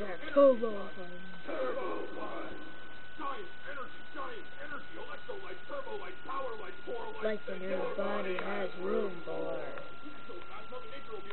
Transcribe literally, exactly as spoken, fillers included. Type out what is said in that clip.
are turbo Turbo One! Giant energy, giant energy, electrolyte, turbo light, power light, core light, Life in your body has room for. So, uh, Mother Nature will